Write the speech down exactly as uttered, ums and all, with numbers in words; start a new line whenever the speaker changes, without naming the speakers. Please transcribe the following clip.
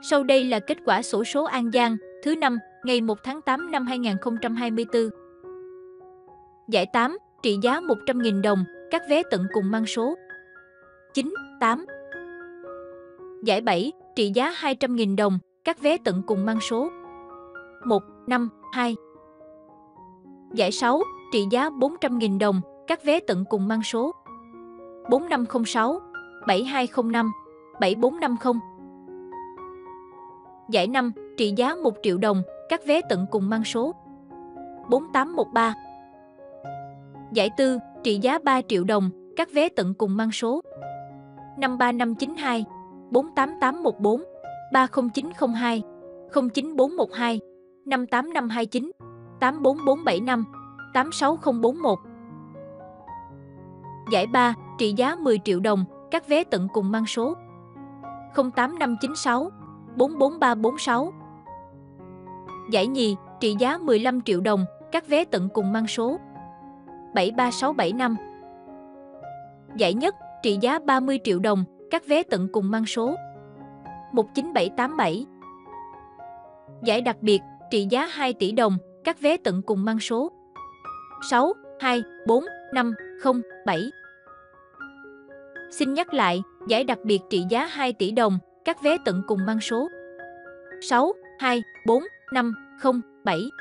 Sau đây là kết quả xổ số An Giang thứ năm ngày một tháng tám năm hai nghìn không trăm hai mươi tư. Giải tám, trị giá một trăm nghìn đồng, các vé tận cùng mang số chín, tám. Giải bảy, trị giá hai trăm nghìn đồng, các vé tận cùng mang số một, năm, hai. Giải sáu, trị giá bốn trăm nghìn đồng, các vé tận cùng mang số bốn năm không sáu, bảy hai không năm, bảy bốn năm không. Giải năm, trị giá một triệu đồng, các vé tận cùng mang số bốn tám một ba. Giải tư, trị giá ba triệu đồng, các vé tận cùng mang số năm ba năm chín hai, bốn tám tám một bốn, ba không chín không hai, không chín bốn một hai, năm tám năm hai chín, tám bốn bốn bảy năm, tám sáu không bốn một. Giải ba, trị giá mười triệu đồng, các vé tận cùng mang số không tám năm chín sáu, bốn bốn ba bốn sáu. Giải nhì, trị giá mười lăm triệu đồng, các vé tận cùng mang số bảy ba sáu bảy năm. Giải nhất, trị giá ba mươi triệu đồng, các vé tận cùng mang số một chín bảy tám bảy. Giải đặc biệt, trị giá hai tỷ đồng, các vé tận cùng mang số sáu hai bốn năm không bảy. Xin nhắc lại, giải đặc biệt trị giá hai tỷ đồng, các vé tận cùng mang số sáu hai bốn năm không bảy.